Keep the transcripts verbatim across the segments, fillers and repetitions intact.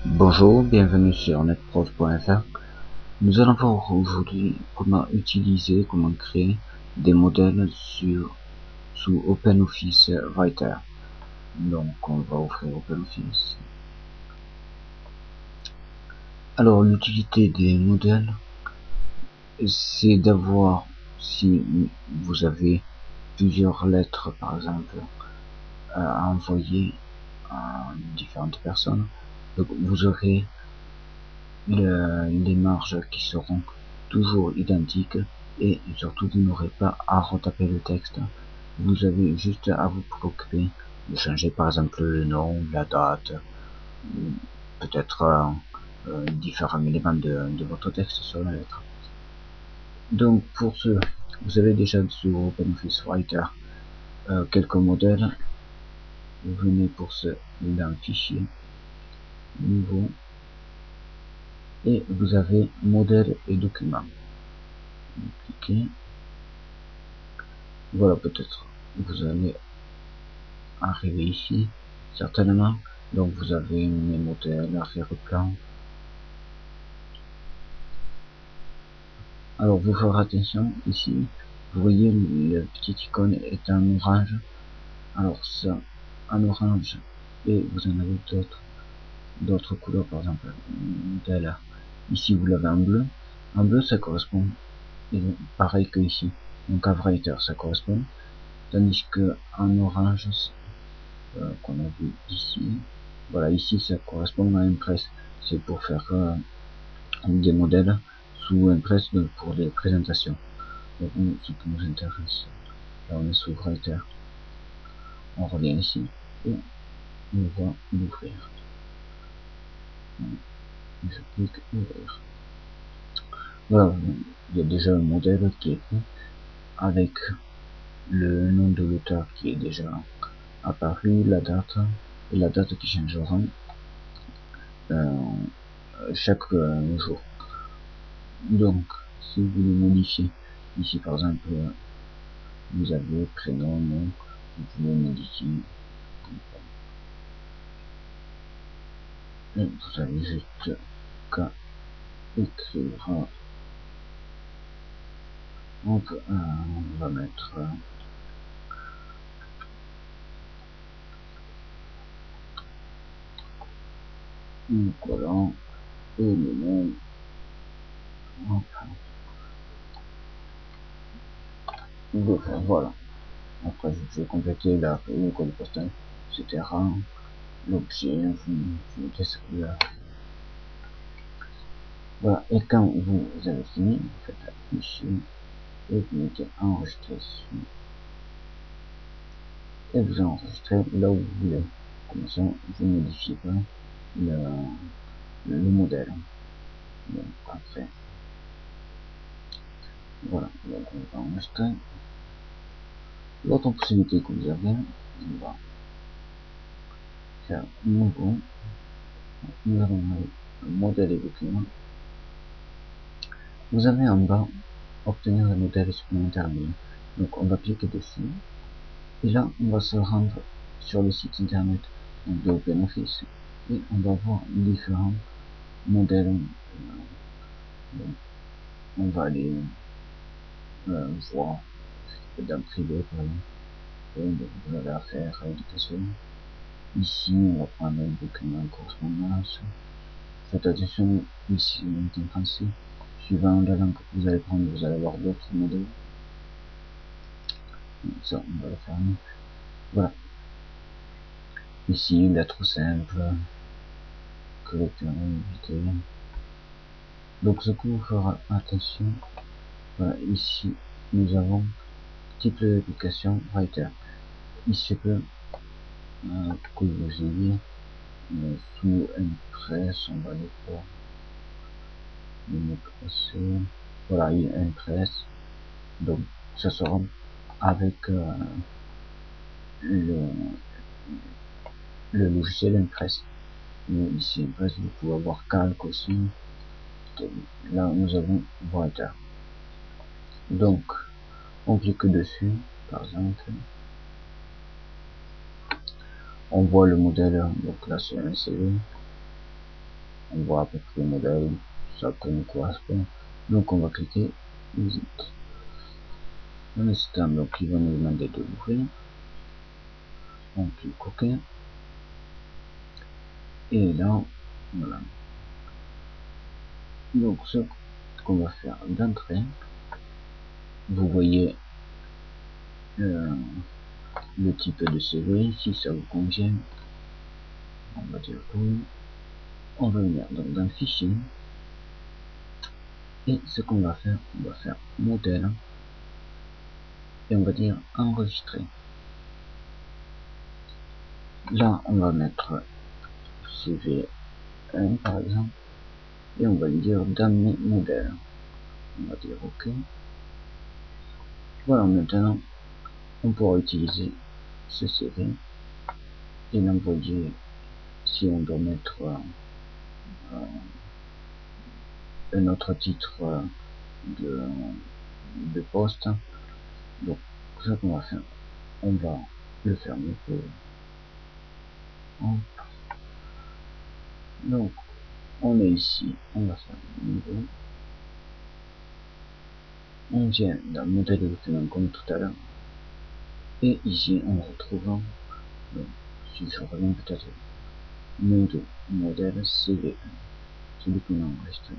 Bonjour, bienvenue sur netprof point F R. Nous allons voir aujourd'hui comment utiliser, comment créer des modèles sur, sous OpenOffice Writer. Donc on va ouvrir OpenOffice. Alors l'utilité des modèles, c'est d'avoir, si vous avez plusieurs lettres par exemple à envoyer à différentes personnes, donc vous aurez Le, les marges qui seront toujours identiques et surtout vous n'aurez pas à retaper le texte. Vous avez juste à vous préoccuper de changer par exemple le nom, la date, peut-être euh, euh, différents éléments de, de votre texte sur la lettre. Donc pour ce, vous avez déjà sur OpenOffice Writer euh, quelques modèles. Vous venez pour ce dans fichier nouveau et vous avez modèle et document. Vous cliquez. Voilà, peut-être vous allez arriver ici certainement. Donc vous avez mes modèles, arrière-plan. Alors vous ferez attention ici, vous voyez le petit icône est en orange. Alors ça en orange, et vous en avez d'autres d'autres couleurs, par exemple modèle. Ici vous l'avez en bleu. En bleu ça correspond, et pareil que ici, donc à Writer ça correspond, tandis que en orange euh, qu'on a vu ici, voilà, ici ça correspond à Impress, c'est pour faire euh, des modèles sous Impress pour les présentations. Donc nous, ce qui nous intéresse, là on est sous Writer, on revient ici et on va l'ouvrir. Je clique ouvrir. Voilà, il y a déjà un modèle qui est fait avec le nom de l'auteur qui est déjà apparu, la date et la date qui changera euh, chaque euh, jour. Donc si vous voulez modifier ici par exemple vous avez prénom, nom, vous pouvez modifier et vous avez juste qu'à écrire. On, peut, euh, on va mettre euh, un collant et le nom. Enfin, voilà. Après, je vais compléter la, le code postal, et cetera. L'objet, vous, vous laissez là. Voilà. Et quand vous avez fini, vous faites afficher et vous mettez enregistrer ici. Et vous enregistrez là où vous voulez. Comme ça, vous ne modifiez pas le, le, le modèle. Donc, après, voilà. Donc, on va enregistrer. L'autre possibilité que vous avez, on va faire nouveau. Nous avons le modèle et document. Vous avez en bas obtenir un modèle supplémentaire. Donc on va cliquer dessus et là on va se rendre sur le site internet de OpenOffice et on va voir différents modèles. Donc, on va aller euh, voir dans privé par exemple. Donc, vous avez affaire à l'éducation. Ici on va prendre un document correspondance. Faites attention, ici on est en français. Suivant la langue que vous allez prendre, vous allez avoir d'autres modèles. Ça, on va le fermer. Voilà. Ici, lettre simple, correcteur invité. Donc, ce que vous ferez attention, voilà, ici, nous avons type d'application Writer. Il se peut euh, que vous ayez euh, sous Impress, on va aller voir. Voilà, il y a Impress. Donc, ça sera avec euh, le, le logiciel Impress. Mais ici, Impress, vous pouvez avoir Calc aussi. Là, nous avons Writer. Donc, on clique dessus, par exemple. On voit le modèle, donc là c'est un C V. on voit à peu près le modèle, ça nous correspond. Donc on va cliquer visite. En instant, donc il va nous demander de l'ouvrir. On clique OK. Et là, voilà. Donc ce qu'on va faire d'entrée, vous voyez euh, le type de C V, si ça vous convient, on va dire oui. On va venir donc dans fichier, et ce qu'on va faire, on va faire modèle, et on va dire enregistrer. Là on va mettre C V un par exemple, et on va lui dire dans mes modèles. On va dire OK. Voilà, maintenant on pourra utiliser ce C V et l'envoyer si on doit mettre euh, un autre titre euh, de, de poste. Donc ce qu'on va faire, on va le fermer pour donc on est ici, on va faire nouveau, on vient dans le modèle de document comme tout à l'heure, et ici on retrouve donc, si je reviens peut-être nouveau modèle C V un, celui qu'on a enregistré.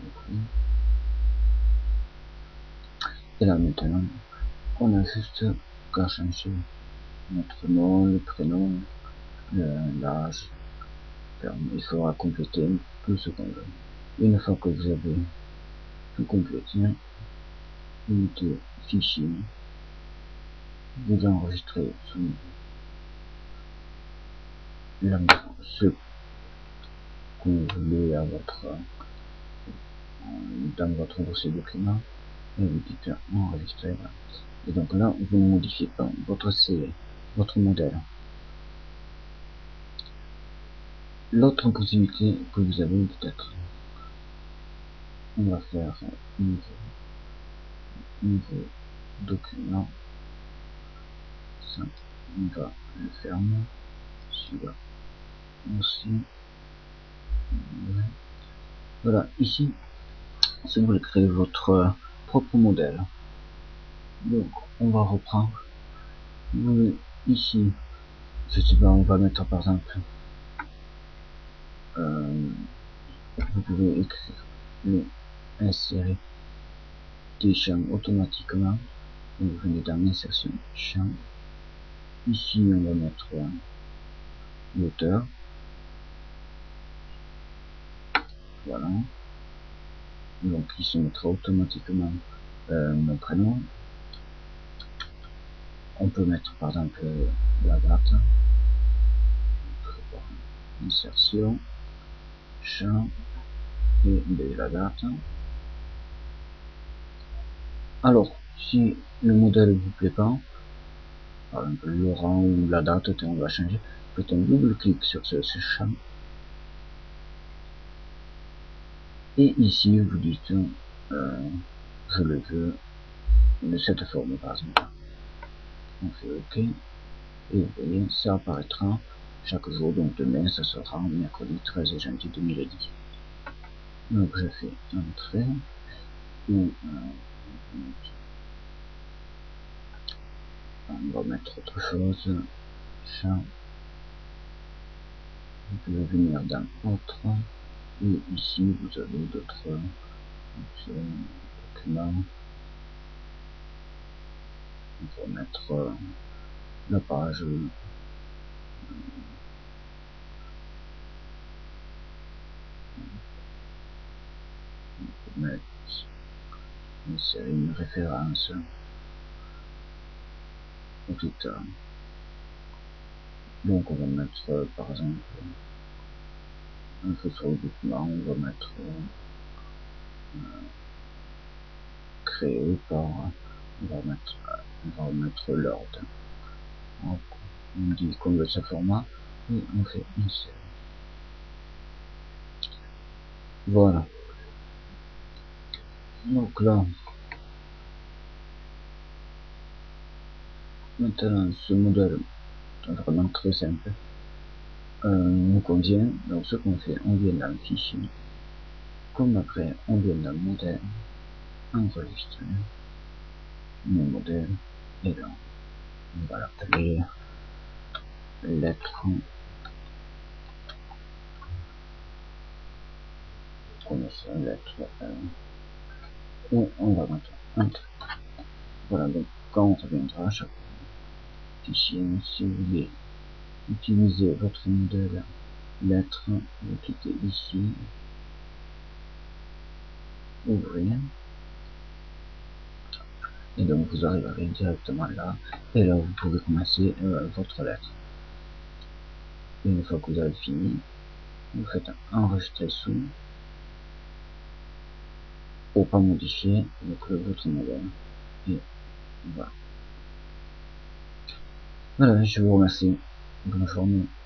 Et là maintenant on a juste qu'à changer notre nom, le prénom, l'âge. Il faudra compléter tout ce qu'on veut. Une fois que vous avez tout complété, vous mettez fichier, vous enregistrez la, ce que vous voulez à votre, dans votre dossier document, et vous dites enregistrer là. Et donc là, vous ne modifiez pas votre C V, votre modèle. L'autre possibilité que vous avez peut-être, on va faire nouveau, nouveau document, ça, on va le fermer, celui-là aussi. Voilà, ici, si vous voulez créer votre propre modèle, donc on va reprendre. Vous, ici, je sais pas, on va mettre par exemple, euh, vous pouvez écrire le insérer des champs automatiquement. Vous venez dans l'insertion champ. Ici, on va mettre euh, l'auteur. Voilà. Donc, il se mettra automatiquement euh, mon prénom. On peut mettre par exemple la date. Insertion champ et la date. Alors, si le modèle ne vous plaît pas, par exemple le rang ou la date, on va changer, faites un double clic sur ce, ce champ. Et ici, vous dites, euh, je le veux de cette forme, par exemple. On fait OK. Et vous voyez, ça apparaîtra chaque jour. Donc demain, ça sera mercredi treize janvier deux mille dix. Donc je fais entrer. Ou euh, on va mettre autre chose. Champ. Vous pouvez venir dans autre. Et ici, vous avez d'autres documents. On va mettre euh, la page. Euh, on peut mettre une série, une référence. Ensuite, euh, donc on va mettre euh, par exemple un photo document, on va mettre euh, créé par, on va mettre, on va mettre l'ordre. On dit qu'on veut ce format et on fait une série. Voilà. Donc là, maintenant ce modèle est vraiment très simple. euh, nous convient. Donc ce qu'on fait, on vient dans le fichier, comme après on vient dans le modèle, enregistrer mon modèle, et là on va l'appeler lettre, comme ça, lettre un, et on va mettre un trait. Voilà, donc quand on reviendra à chaque fichier, si vous voulez utiliser votre modèle lettre, vous cliquez ici, ouvrir, et donc vous arriverez directement là, et là vous pouvez commencer euh, votre lettre. Et une fois que vous avez fini, vous faites enregistrer sous, pour pas modifier donc votre modèle. Et voilà. Voilà, je vous remercie. Bonne journée.